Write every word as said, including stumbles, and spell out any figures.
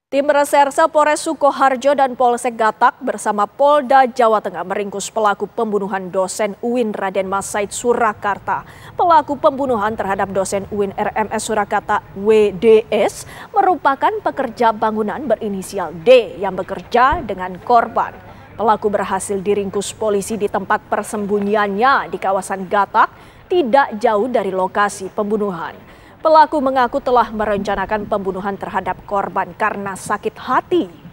Tim Reserse Polres Sukoharjo dan Polsek Gatak bersama Polda Jawa Tengah meringkus pelaku pembunuhan dosen U I N Raden Mas Said Surakarta. Pelaku pembunuhan terhadap dosen U I N R M S Surakarta W D S merupakan pekerja bangunan berinisial D yang bekerja dengan korban. Pelaku berhasil diringkus polisi di tempat persembunyiannya di kawasan Gatak, tidak jauh dari lokasi pembunuhan. Pelaku mengaku telah merencanakan pembunuhan terhadap korban karena sakit hati.